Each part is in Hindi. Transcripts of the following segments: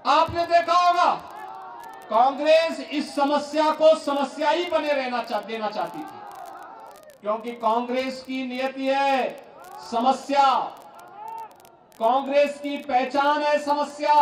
आपने देखा होगा कांग्रेस इस समस्या को समस्या ही बने देना चाहती थी, क्योंकि कांग्रेस की नियति है समस्या, कांग्रेस की पहचान है समस्या।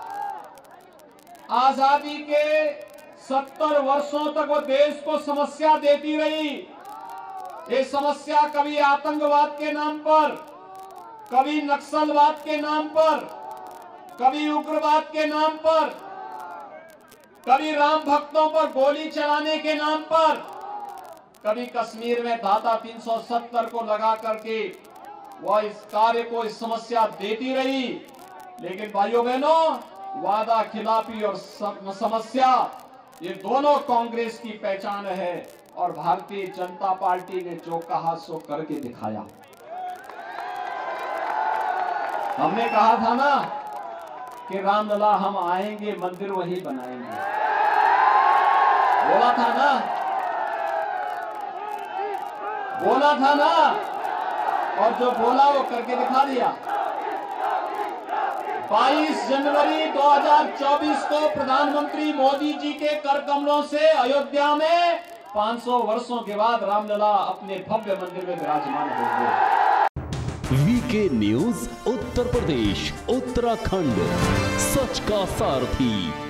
आजादी के 70 वर्षों तक वो देश को समस्या देती रही। ये समस्या कभी आतंकवाद के नाम पर, कभी नक्सलवाद के नाम पर, कभी उग्रवाद के नाम पर, कभी राम भक्तों पर गोली चलाने के नाम पर, कभी कश्मीर में धारा 370 को लगा करके वह इस कार्य को, इस समस्या देती रही। लेकिन भाइयों बहनों, वादा खिलाफी और समस्या, ये दोनों कांग्रेस की पहचान है और भारतीय जनता पार्टी ने जो कहा सो करके दिखाया। हमने कहा था ना कि रामलला हम आएंगे, मंदिर वही बनाएंगे, बोला था ना, बोला था ना, और जो बोला वो करके दिखा दिया। 22 जनवरी 2024 को प्रधानमंत्री मोदी जी के कर कमलों से अयोध्या में 500 वर्षों के बाद रामलला अपने भव्य मंदिर में विराजमान होंगे। वीके न्यूज उत्तर प्रदेश उत्तराखंड, सच का सारथी।